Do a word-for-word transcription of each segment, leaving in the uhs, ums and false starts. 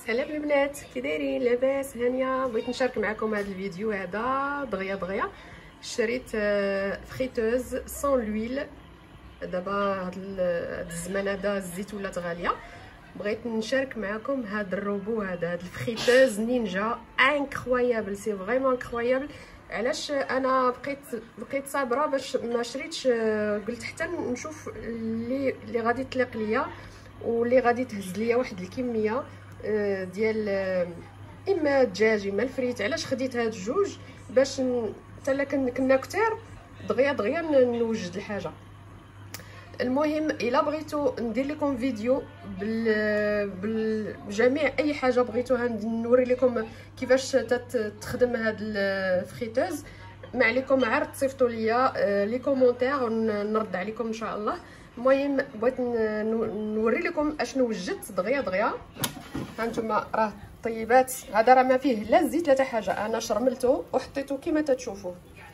سلام البنات، كي دايرين؟ لاباس؟ هانيه. بغيت نشارك معكم هذا الفيديو هذا دغيا دغيا. شريت فريتوز سون لويل. دابا هاد الزمان هذا الزيت ولات غاليه، بغيت نشارك معكم هذا الروبو هذا هاد الفريتوز نينجا انكرويابل، سي فريمون انكرويابل. علاش انا بقيت بقيت صابره باش ما شريتش؟ قلت حتى نشوف اللي اللي غادي تليق ليا واللي غادي تهز ليا واحد الكميه ديال اما الدجاج اما الفريت. علاش خديت هاد الجوج؟ باش حتى كنا كثار دغيا دغيا نوجد الحاجه. المهم الا بغيتو ندير لكم فيديو بال بجميع اي حاجه بغيتوها، نوري لكم كيفاش تخدم هاد الفريتوز، ما عليكم عرض تصيفطوا ليا لي كومونتير ونرد عليكم ان شاء الله. المهم بغيت نوري لكم اشنو وجدت دغيا دغيا. هانتوما راه طيبات، هذا راه ما فيه لا الزيت لا حتى حاجه، انا شرملته وحطيته كما تتشوفوا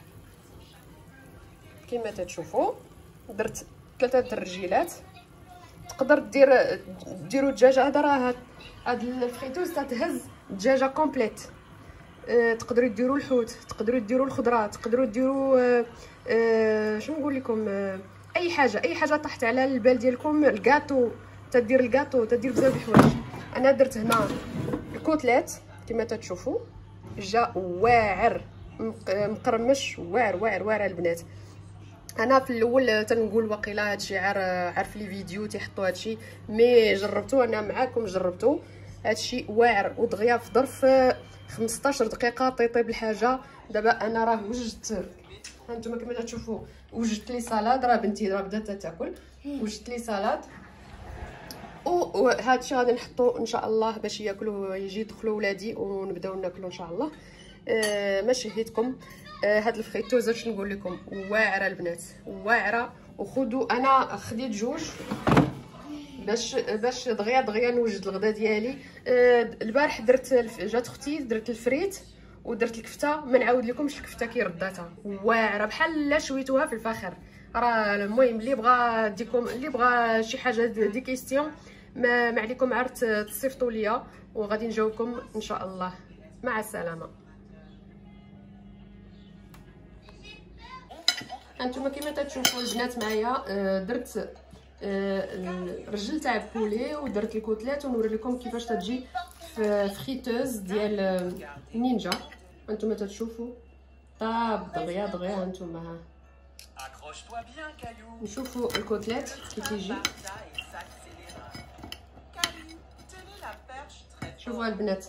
كما تتشوفوا. درت ثلاثه الرجيلات. تقدر دير ديروا الدجاجه، هذا راه هاد الفريتوز تتهز الدجاجه كومبليت. أه تقدروا ديروا الحوت، تقدروا ديروا الخضره، تقدروا ديروا أه أه شنو نقول لكم، أه اي حاجه اي حاجه طاحت على البال ديالكم. الكاطو تدير الكاطو، تدير بزاف د الحوايج. انا درت هنا الكوتليت كما تتشوفوا، جا واعر مقرمش، واعر واعر واعر البنات. انا في الاول تنقول واقيلا هادشي عار عارف لي فيديو تيحطوا هادشي، مي جربتو انا معاكم جربتو هادشي واعر ودغيا في ظرف خمسطاش دقيقه طيطيب الحاجه. دابا انا راه وجدت، هانتوما كما تشوفوا وجدت لي سالاد، راه بنتي راه بدات تاكل. وجدت لي سالاد وهادشي غادي نحطو ان شاء الله باش ياكلوا، يجي يدخلوا ولادي ونبداو ناكلوا ان شاء الله. آه ما شهيتكم. آه هاد الفريتوز اش نقول لكم، واعره البنات واعره. وخذوا، انا خديت جوج باش باش دغيا دغيا نوجد الغدا ديالي. آه البارح درت جات اختي درت الفريت ودرت الكفته، ما نعاود لكمش الكفته كي رداتها واعره بحال شويتوها في الفخر. راه المهم اللي بغى ديكم اللي بغى شي حاجه دي كيستيون، ما, ما عليكم عرض تصيفطوا ليا وغادي نجاوبكم ان شاء الله. مع السلامه. انتما كما تشوفوا البنات معايا درت الرجل تاع البولي ودرت الكوتلات، ونوري لكم كيفاش تجي في فريتوز ديال نينجا. انتما تشوفوا طاب دغيا دغيا. انتما ها نشوفوا الكوتلات كي تيجي. شوفوا البنات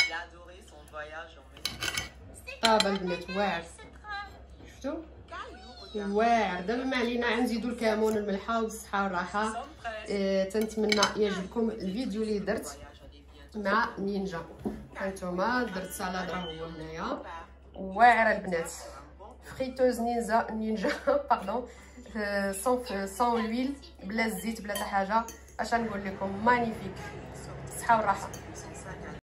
طاب البنات واعر، شفتوا واعر. دابا ما علينا نزيدوا الكمون الملحه والصحه والراحه. آه تنتمنى يعجبكم الفيديو اللي درت مع نينجا. هانتوما درت سالاد راه هو هنايا واعره البنات. فريتوز نينجا نينجا باردون سون سون لويل، بلا الزيت بلا حتى حاجه. اش نقول لكم، مانيفيك، الصحه والراحه.